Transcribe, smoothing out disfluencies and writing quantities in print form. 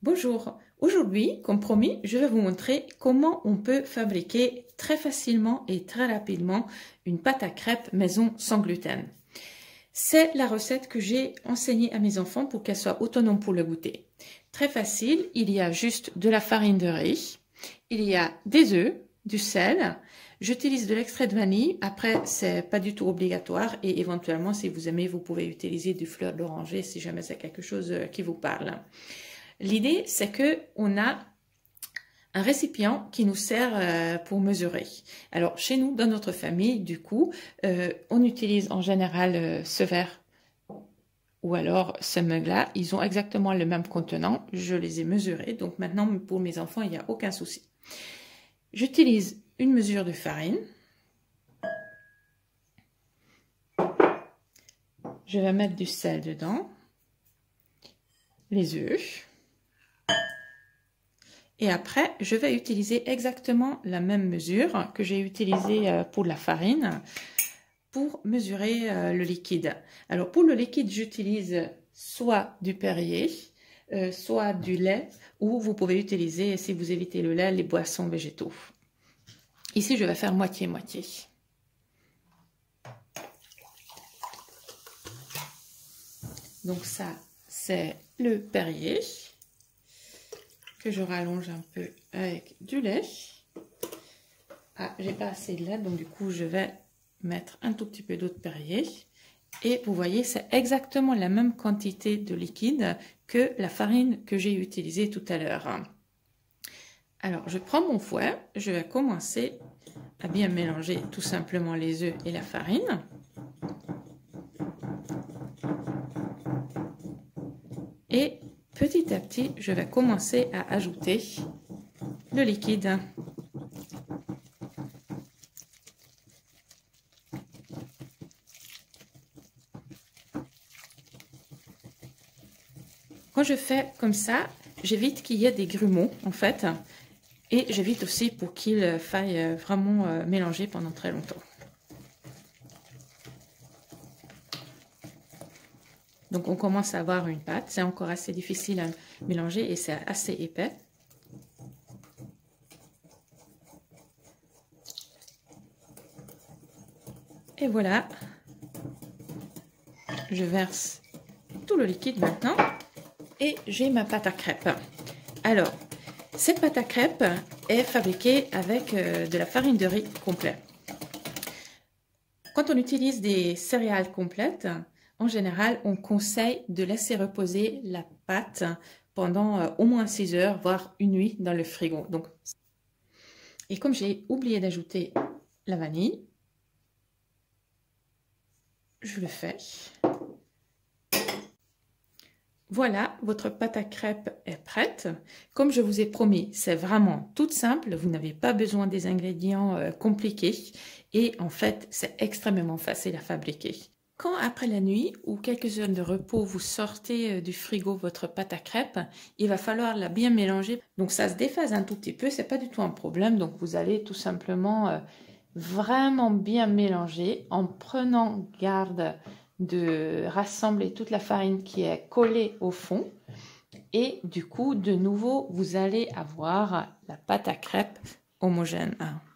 Bonjour, aujourd'hui, comme promis, je vais vous montrer comment on peut fabriquer très facilement et très rapidement une pâte à crêpes maison sans gluten. C'est la recette que j'ai enseignée à mes enfants pour qu'elles soient autonomes pour le goûter. Très facile, il y a juste de la farine de riz, il y a des œufs, du sel, j'utilise de l'extrait de vanille, après c'est pas du tout obligatoire et éventuellement si vous aimez vous pouvez utiliser du fleur d'oranger si jamais c'est quelque chose qui vous parle. L'idée, c'est que on a un récipient qui nous sert pour mesurer. Alors, chez nous, dans notre famille, du coup, on utilise en général ce verre ou alors ce mug-là. Ils ont exactement le même contenant. Je les ai mesurés. Donc, maintenant, pour mes enfants, il n'y a aucun souci. J'utilise une mesure de farine. Je vais mettre du sel dedans. Les œufs. Et après, je vais utiliser exactement la même mesure que j'ai utilisée pour la farine pour mesurer le liquide. Alors, pour le liquide, j'utilise soit du Perrier, soit du lait, ou vous pouvez utiliser, si vous évitez le lait, les boissons végétaux. Ici, je vais faire moitié-moitié. Donc ça, c'est le Perrier que je rallonge un peu avec du lait. Ah, j'ai pas assez de lait, donc du coup, je vais mettre un tout petit peu d'eau de Perrier. Et vous voyez, c'est exactement la même quantité de liquide que la farine que j'ai utilisée tout à l'heure. Alors, je prends mon fouet, je vais commencer à bien mélanger tout simplement les œufs et la farine. Et petit à petit, je vais commencer à ajouter le liquide. Quand je fais comme ça, j'évite qu'il y ait des grumeaux en fait. Et j'évite aussi pour qu'il faille vraiment mélanger pendant très longtemps. Donc on commence à avoir une pâte. C'est encore assez difficile à mélanger et c'est assez épais. Et voilà. Je verse tout le liquide maintenant. Et j'ai ma pâte à crêpes. Alors, cette pâte à crêpes est fabriquée avec de la farine de riz complet. Quand on utilise des céréales complètes, en général, on conseille de laisser reposer la pâte pendant au moins 6 heures, voire une nuit dans le frigo. Donc, et comme j'ai oublié d'ajouter la vanille, je le fais. Voilà, votre pâte à crêpes est prête. Comme je vous ai promis, c'est vraiment tout simple. Vous n'avez pas besoin des ingrédients compliqués. Et en fait, c'est extrêmement facile à fabriquer. Quand après la nuit ou quelques heures de repos, vous sortez du frigo votre pâte à crêpes, il va falloir la bien mélanger. Donc ça se déphase un tout petit peu, c'est pas du tout un problème. Donc vous allez tout simplement vraiment bien mélanger en prenant garde de rassembler toute la farine qui est collée au fond. Et du coup, de nouveau, vous allez avoir la pâte à crêpes homogène.